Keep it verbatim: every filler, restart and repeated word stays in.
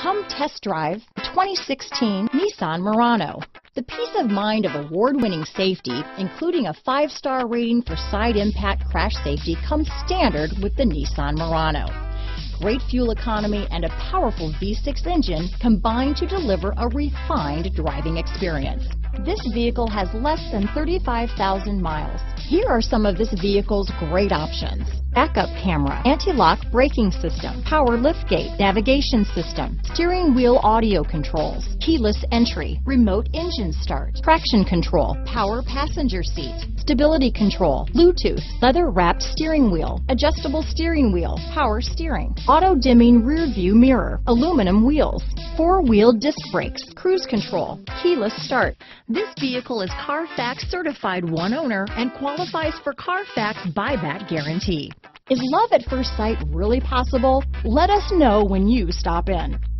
Come test drive the twenty sixteen Nissan Murano. The peace of mind of award-winning safety, including a five-star rating for side impact crash safety, comes standard with the Nissan Murano. Great fuel economy and a powerful V six engine combine to deliver a refined driving experience. This vehicle has less than thirty-five thousand miles. Here are some of this vehicle's great options: backup camera, anti-lock braking system, power liftgate, navigation system, steering wheel audio controls, keyless entry, remote engine start, traction control, power passenger seat, stability control, Bluetooth, leather-wrapped steering wheel, adjustable steering wheel, power steering, auto-dimming rear view mirror, aluminum wheels, four-wheel disc brakes, cruise control, keyless start. This vehicle is Carfax certified one owner and qualifies for Carfax buyback guarantee. Is love at first sight really possible? Let us know when you stop in.